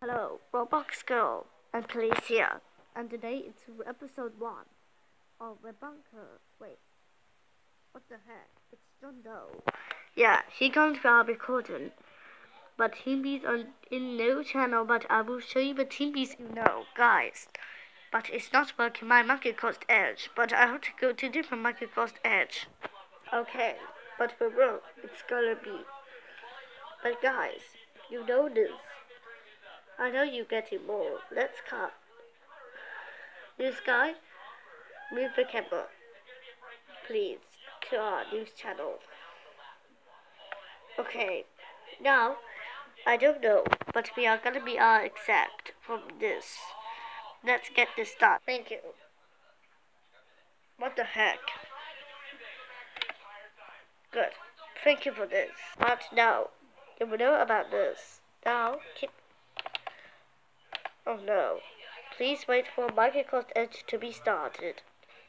Hello, Roblox Girl and Police here, and today it's episode 1 of Rebunker. Wait, what the heck? It's John Doe. Yeah, he can't be recording, but Team Bees are in no channel, but I will show you the Team Bees you know, guys. But it's not working my Microsoft Edge, but I have to go to different Microsoft Edge. Okay, but for real, it's gonna be. But guys, you know this. I know you're getting more. Let's cut. This guy, move the camera, please, to our news channel. Okay, now, I don't know, but we are gonna be accept from this. Let's get this done. Thank you. What the heck? Good. Thank you for this. But now, you will know about this. Now, keep. Oh no. Please wait for Microsoft Edge to be started.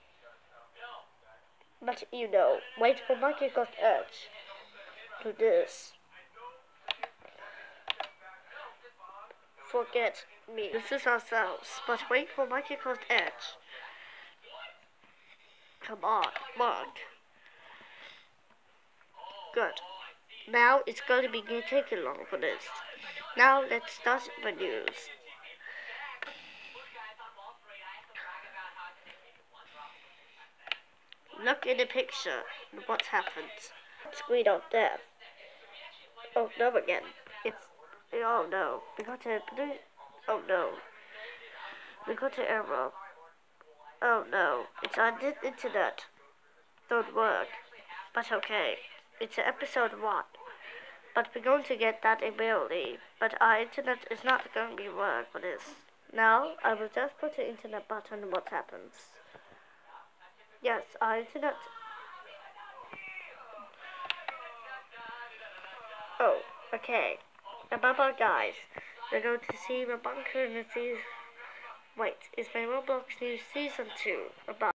But you know, wait for Microsoft Edge to this. Forget me. This is ourselves, but wait for Microsoft Edge. Come on, Mark. Good. Now it's going to be taking long for this. Now let's start the news. Look in the picture. What happened? Screen of death. Oh no again. Oh no. We got a. Oh no. We got an error. Oh no. It's on the internet. Don't work. But okay. It's episode 1. But we're going to get that immediately. But our internet is not going to be work for this. Now I will just put the internet button and what happens. Yes, our internet. Oh, okay. Bye-bye, guys. We're going to see Rebunker in the season. Wait, it's my Roblox News Season 2 about.